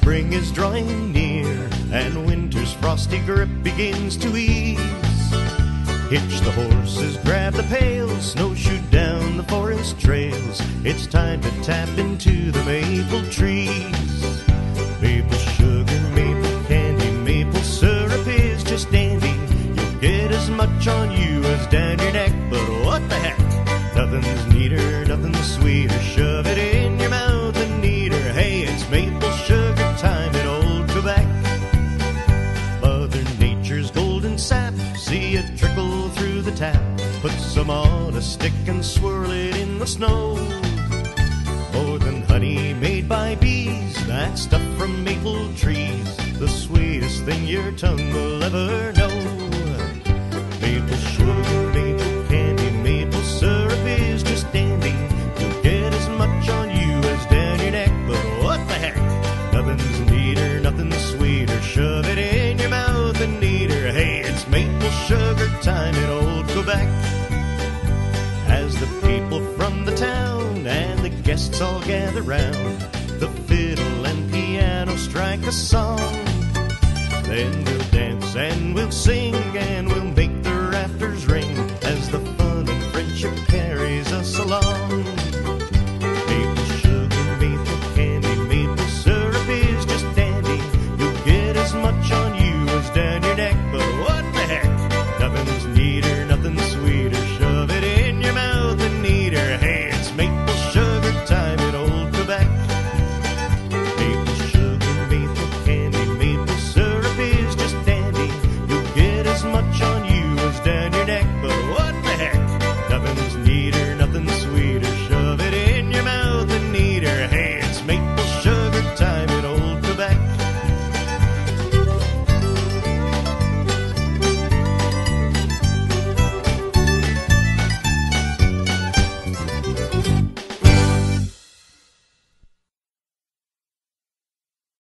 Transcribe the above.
spring is drawing near, and winter's frosty grip begins to ease. Hitch the horses, grab the pails, snowshoe down the forest trails. It's time to tap into the maple trees. Maple sugar, maple candy, maple syrup is just dandy. You'll get as much on you as down your neck, but what the heck? Nothing's neater, nothing's sweeter. Shove it in your mouth and neater. Hey, it's maple sugar time in old Quebec. Mother Nature's golden sap, see it trickle through the tap. Put some on a stick and swirl it in the snow. More than honey made by bees, that stuff from maple trees, the sweetest thing your tongue will ever know. Maple sugar, maple candy, maple syrup is just dandy. You'll get as much on you as down your neck, but what the heck? Nothing's neater, nothing's sweeter. Shove it in your mouth and neater. Hey, it's maple sugar time in old Quebec. As the people from the town and the guests all gather round, the fiddle and piano strike a song. Then the